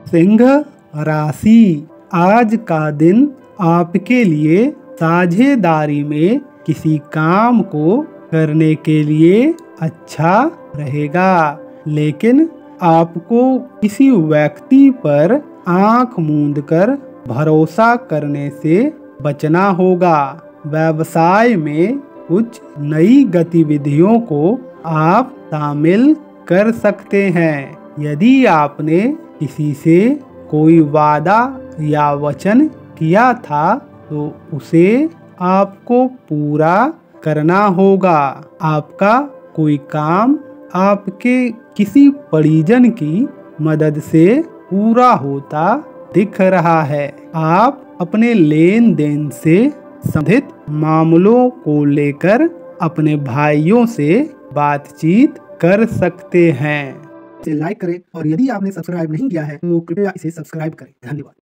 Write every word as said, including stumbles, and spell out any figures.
सिंह राशि, आज का दिन आपके लिए साझेदारी में किसी काम को करने के लिए अच्छा रहेगा, लेकिन आपको किसी व्यक्ति पर आंख मूंदकर भरोसा करने से बचना होगा। व्यवसाय में कुछ नई गतिविधियों को आप शामिल कर सकते हैं। यदि आपने किसी से कोई वादा या वचन किया था तो उसे आपको पूरा करना होगा। आपका कोई काम आपके किसी परिजन की मदद से पूरा होता दिख रहा है। आप अपने लेन देन से संबंधित मामलों को लेकर अपने भाइयों से बातचीत कर सकते हैं। इसे लाइक करें और यदि आपने सब्सक्राइब नहीं किया है तो कृपया इसे सब्सक्राइब करें। धन्यवाद।